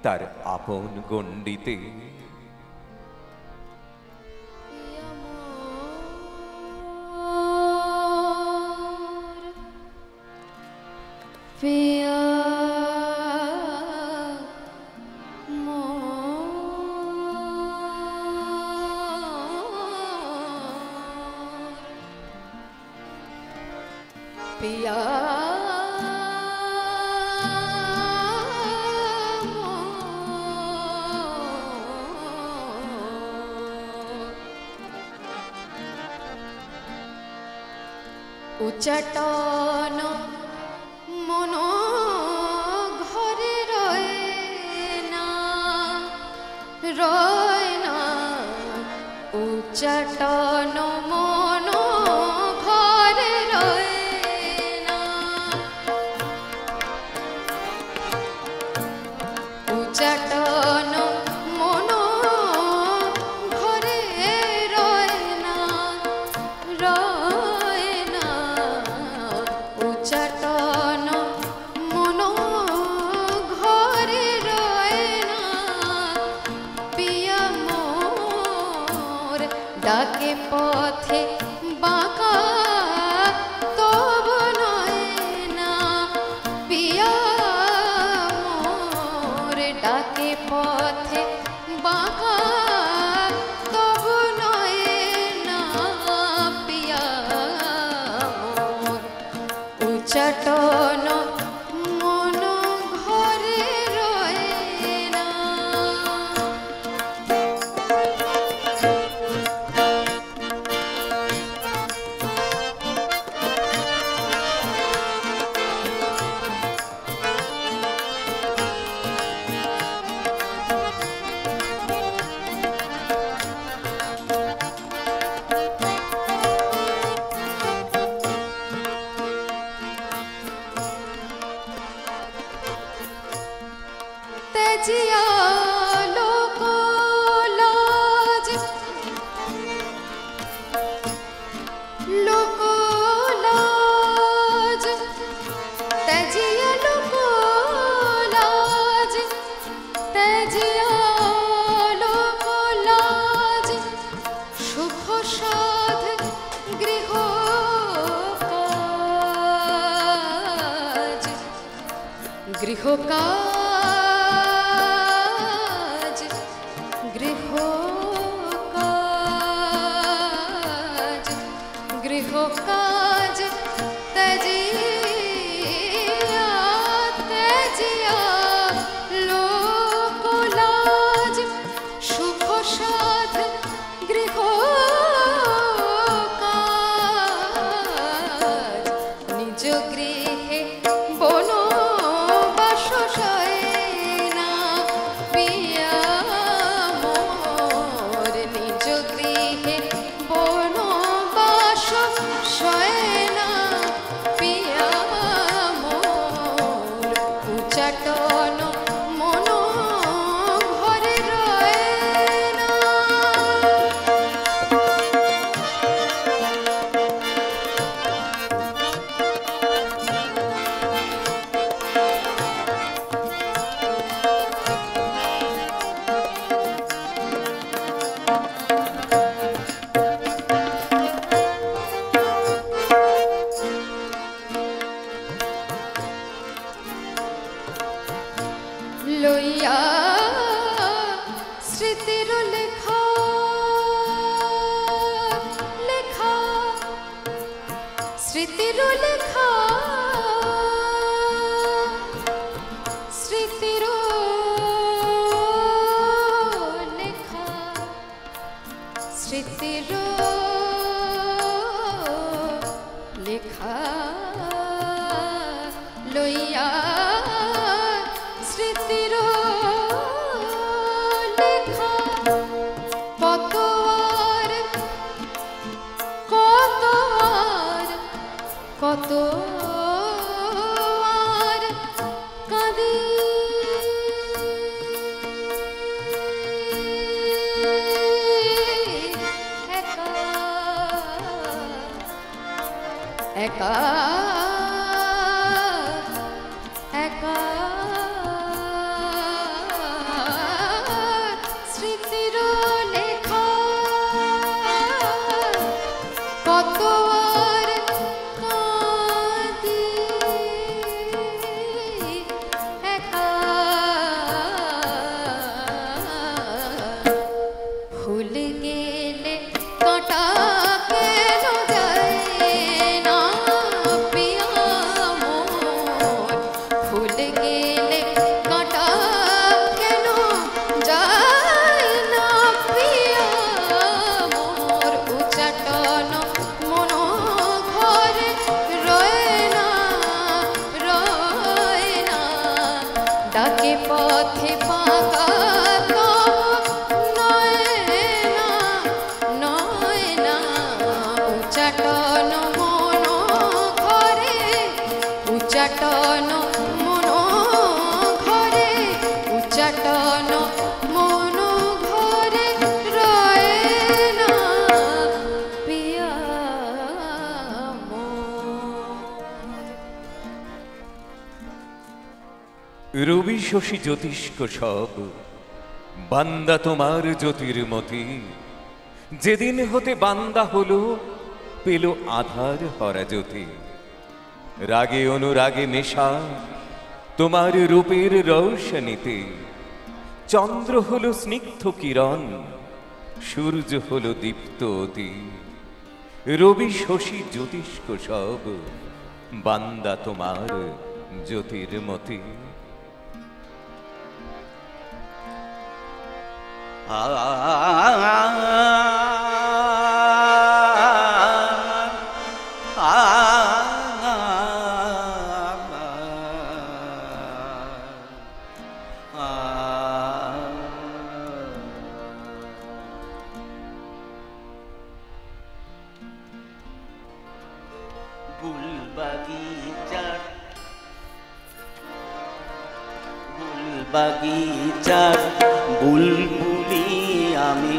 তার আপন গণ্ডিতে। पिया उच्चाटन मन घरे रयना उच्चाटन मन घरे रयना उच्चाटन मन घरे रयना उच्चाटन मन घरे रयना पिया मोर डाके पथे बाका तब नयना पिया मोर डाके पथे बाका तब नयना पिया मोर उच्चाटन मन घरे रयना तेजिया लोक लाज तेजिया लोक लाज तेजिया लोक लाज सुख साध गृह काज गृह काज गृह काज गृह काज तेजिया तेजिया लोक लाज सुख साध गृह काज निज गृहे बनबास सयना पिया मोर निज गृहे बनबास सयना पिया मोर उच्चाटन मन घरे रयना लइया स्मृतिर लेखा लेखा स्मृतिर लेखा स्मृतिर लेखा स्मृतिर लेखा लइया स्मृतिर लेखा कत কাঁদি একা একা পথে পাকা তব নয়না নয়না উচ্চাটন মন ঘরে উচ্চাটন মন ঘরে উচ্চাটন মন ঘরে রয়ে না পিয়া রবি শশী জ্যোতিষ্ক সব বান্দা তোমার জ্যোতির্মতি, যেদিন হতে বান্দা হলো পেল আধার হরা জ্যোতি। রাগে অনুরাগে নেশা তোমার রূপের রৌশনীতে, চন্দ্র হলো স্নিগ্ধ কিরণ, সূর্য হলো দীপ্ত অতি। রবি শশী জ্যোতিষ্ক সব বান্দা তোমার জ্যোতির্মতি। বাগিচার বুলবুলি আমি,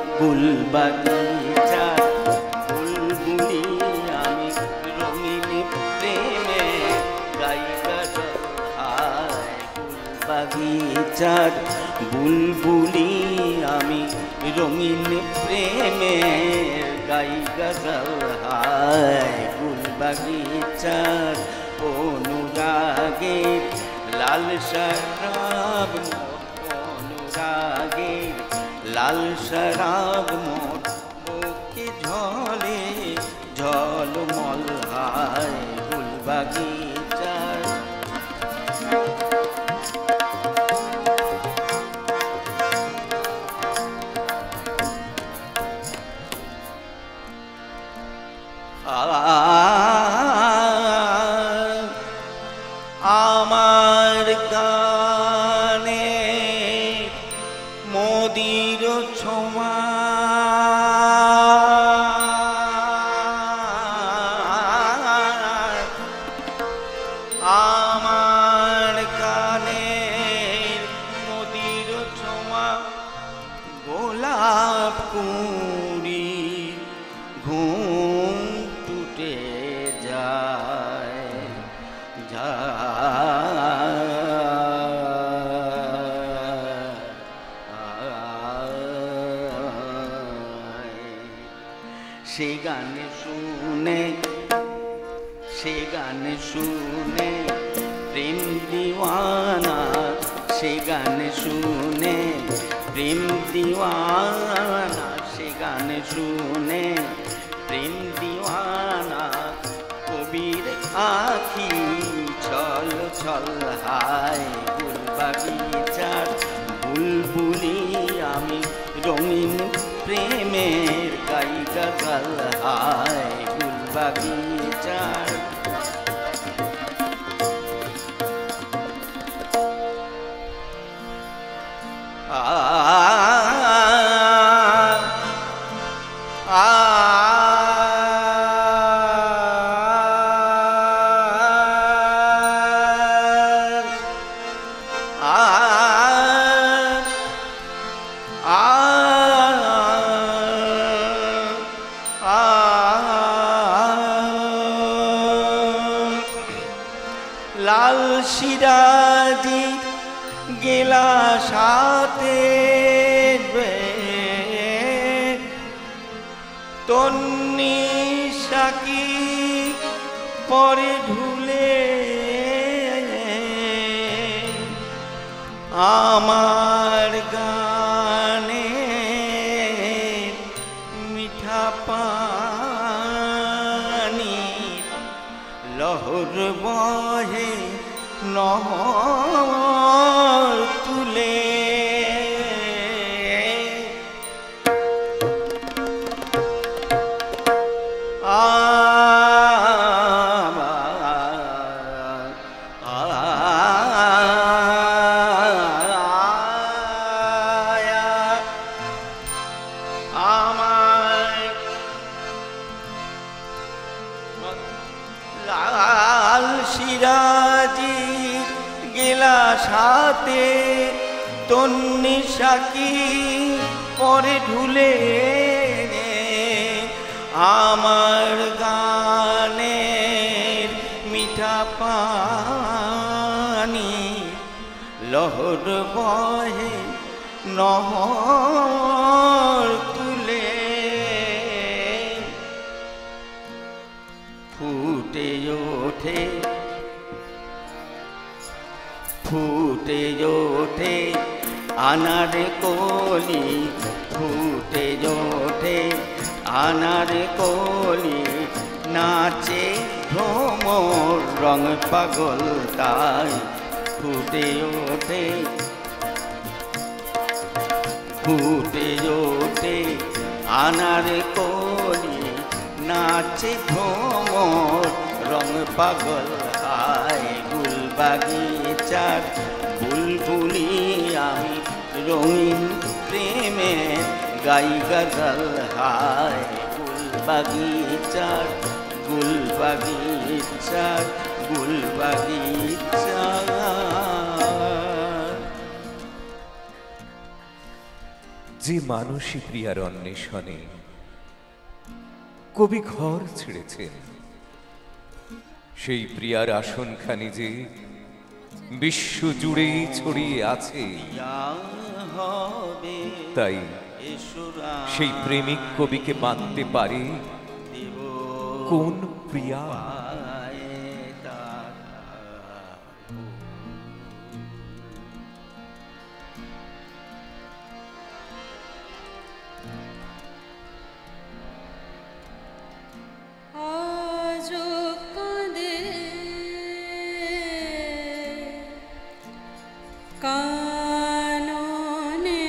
বাগিচার বুলবুলি আমি, রঙিন প্রেমে গাই গজল হায়। বাগিচার বুলবুলি আমি, রঙিন প্রেমে গাই গজল হায়। বাগিচার অনুরাগের লাল শরাব অনুরাগে লাল শরাব মোর বুকে ঝলে ঝলমল হায়। বাগিচার আমার গানে মোদির ছোঁয়া আমার গানে মোদির ছোঁয়া গোলাপ কুঁড়ি ঘুম টুটে যায় সে গান শুনে প্রেম দিওয়ানা, সে গান শুনে প্রেম দিওয়ানা, সে গান শুনে প্রেম দিওয়ানা। কবির আখি ছল ছল হায়। বাগিচার বুলবুলি আমি, রঙিন প্রেমের গাই গজল হায়। বাগিচার লাল সিরাজি গেলা সাথে তন্নি সাকি পরে ঢুলে আমার গানে মিঠা পানি লহর বহে নহর তুলে সাথে তন্নি সাকি পরে ঢুলে আমার গানের মিঠা পানি লহর বহে নহর তুলে ফুটে ওঠে ফুটে ওঠে আনার কলি ফুটে ওঠে আনার কলি নাচে ভ্রমর রং পাগল তাই ফুটে ওঠে ফুটে ওঠে আনার কলি নাচে ভ্রমর রং পাগল আয় গুলবাগিচার বুলবুলি আমি রঙিন প্রেমে গাই গজল হায় গুলবাগিচার গুলবাগিচার গুলবাগিচার। যে মানসী প্রিয়ার অন্বেষণে কবি ঘর ছেড়েছেন, সেই প্রিয়ার আসনখানি যে বিশ্ব জুড়ে ছড়িয়ে আছে, তাই সেই প্রেমিক কবিকে মানতে পারে কোন প্রিয়া? কাননে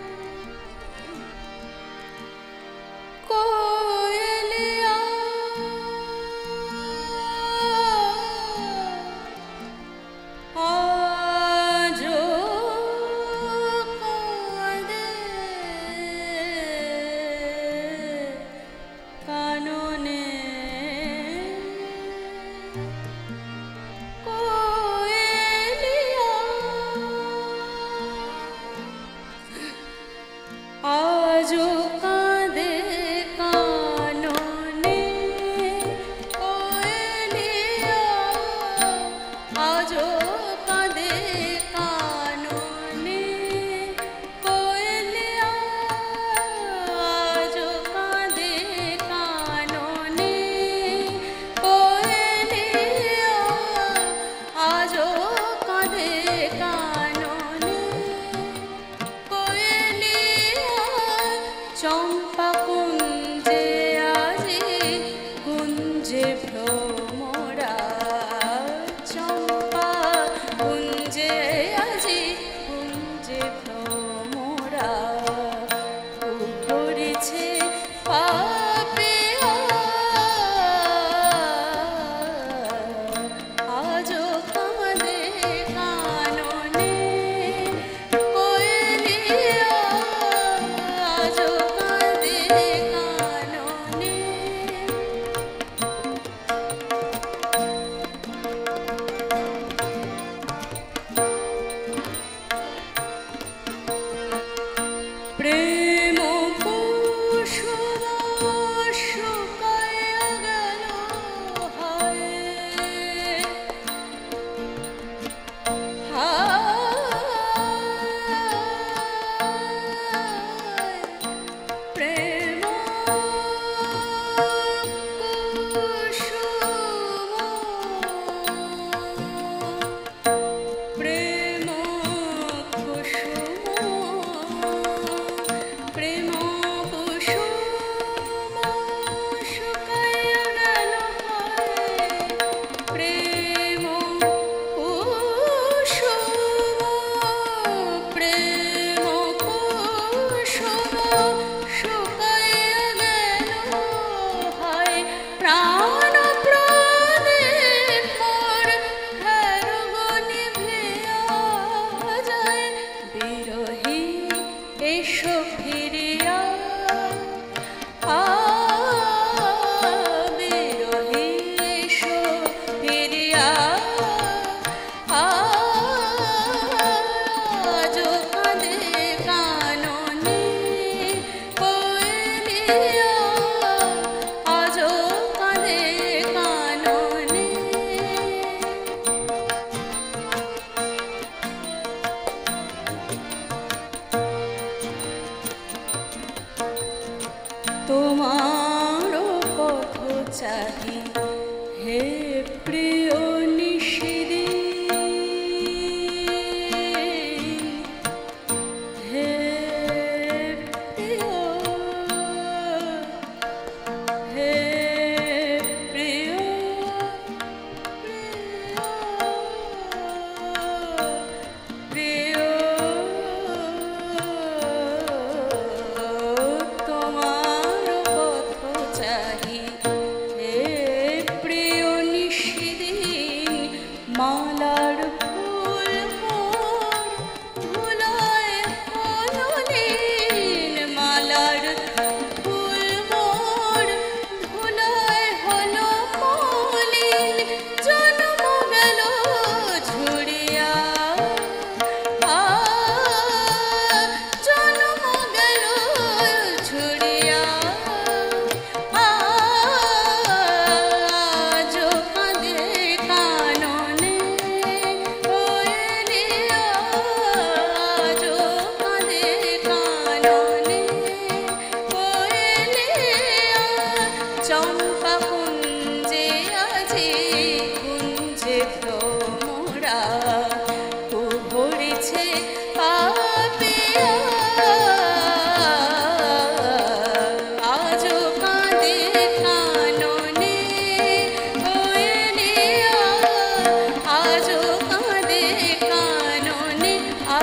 কোয়েলিয়া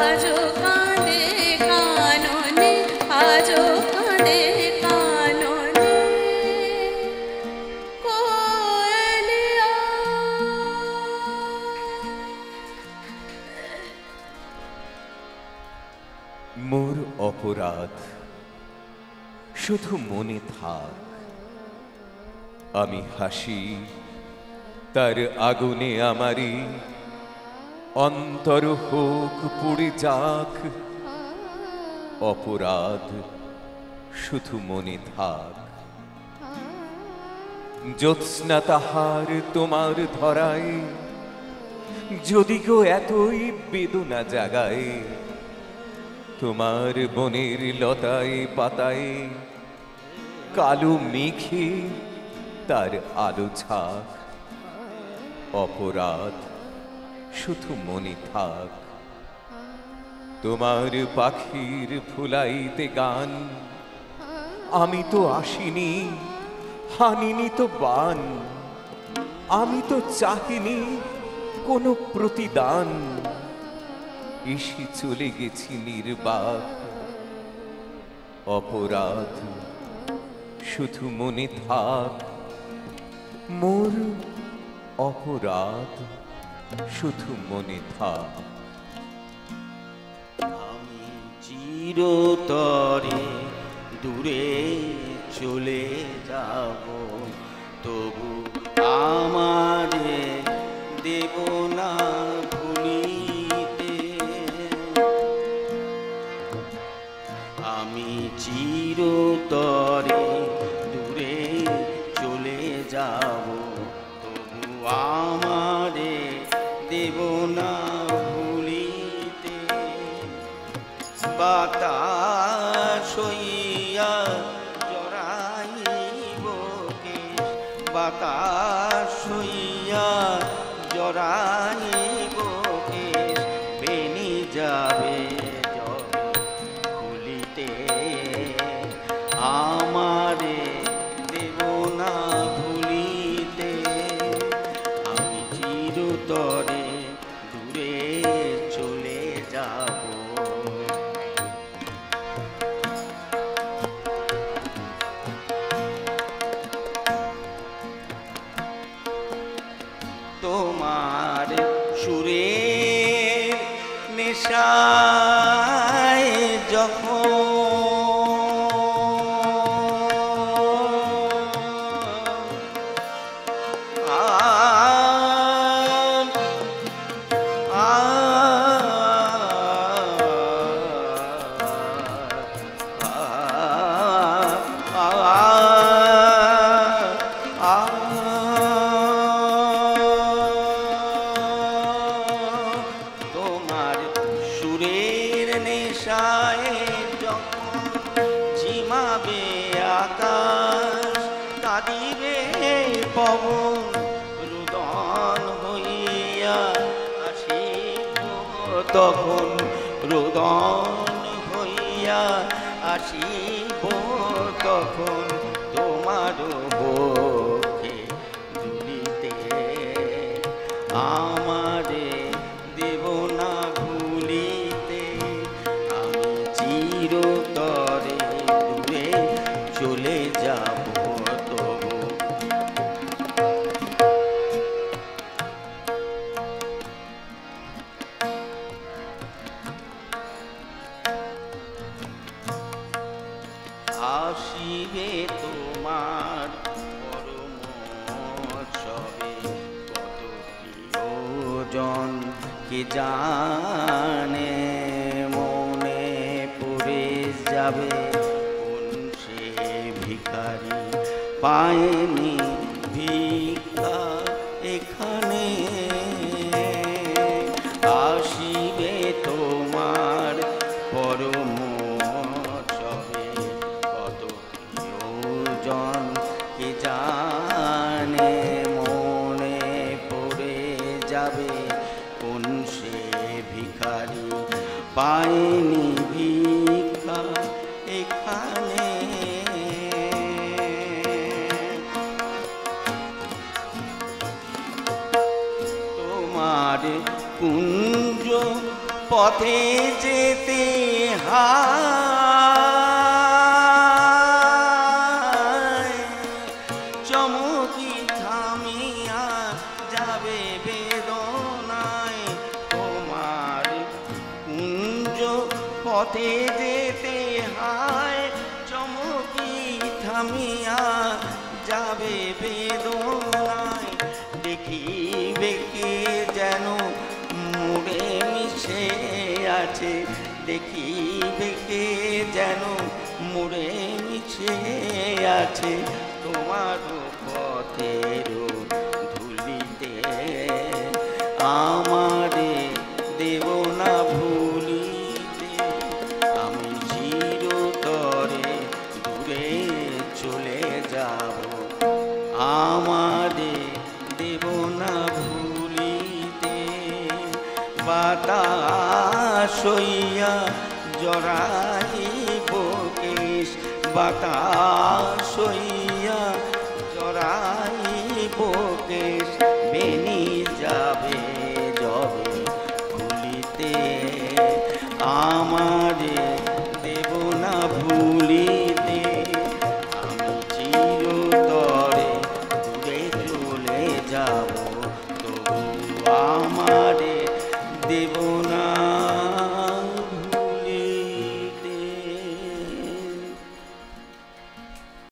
আজো কাঁদে কাননে, আজো কাঁদে কাননে কোয়েলিয়া। মোর অপরাধ শুধু মনে থাক, আমি হাসি তার আগুনে আমারি, অন্তর হোক পুড়ে যাক। অপরাধ শুধু মনে থাক, জ্যোৎস্না তাহার তোমার ধরায়, যদি গো এতই বেদনা জাগায়, তোমার বনের লতায় পাতায় কালো মেঘে তার আলো ছাক। অপরাধ শুধু মনে থাক, তোমার পাখির ফুলাইতে গান, আমি তো আসিনি হানিনি তো বান, আমি তো চাহিনি কোনো প্রতিদান, এসে চলে গেছি নির্বাক। অপরাধ শুধু মনে থাক, মোর অপরাধ শুধু মনে থাক। আমি চিরতরে দূরে চলে যাব, তবু আমারে দেব না ভুলিতে। আমি চিরতরে দূরে চলে যাব, তবু আমারে দেব না ভুলিতে। বাতাস হইয়া জড়াইব কেশ, বাতাস হইয়া জড়াইব কেশ, বেনি যাবে জলে ভুলিতে। আমারে দেব না ভুলিতে। আমি চিরতরে দূরে চলে যাব। তোমার সুরের নেশায় যখন তোমার সুরের নেশায় যখন ঝিমাবে আকাশ, কাঁদিবে পবন, রুদন হইয়া আসিব তখন, রুদন হইয়া আসিব তখন, তোমার বক্ষে দুলিতে। আমারে দেব না ভুলিতে। আমি চিরতরে দূরে চলে যাব, তবু আসিবে তোমার পরম উৎসবে, কত প্রিয়জন কে জানে, মনে পড়ে যাবে কোন সে ভিখারি, পায়নি ভিক্ষা এখানে। আসিবে তোমার পরম উৎসবে, কত প্রিয়জন কে জানে, মনে পড়ে যাবে কোন সে ভিখারি, পায়নি ভিক্ষা এখানে। তোমার কুঞ্জ পথে যেতে হায় চমকি থামিয়া যাবে বেদনায় তোমার কুঞ্জ পথে যেতে হায় চমকি থামিয়া যাবে বেদনায় দেখিবে কে যেন মুড়ে মিশে আছে দেখিবে কে যেন মুড়ে মিশে আছে তোমার পথের ধুলিতে আমারে দেব না ভুলিতে আমি চিরতরে দূরে চলে যাব আমারে দেব না ভুলিতে বাতাস হইয়া জড়াইব কেশ বাতাস হইয়া জড়াইব কেশ বেনি যাবে যবে ভুলিতে আমারে দেব না ভুলিতে আমি চিরতরে দূরে চলে যাব তবু আমারে দেব না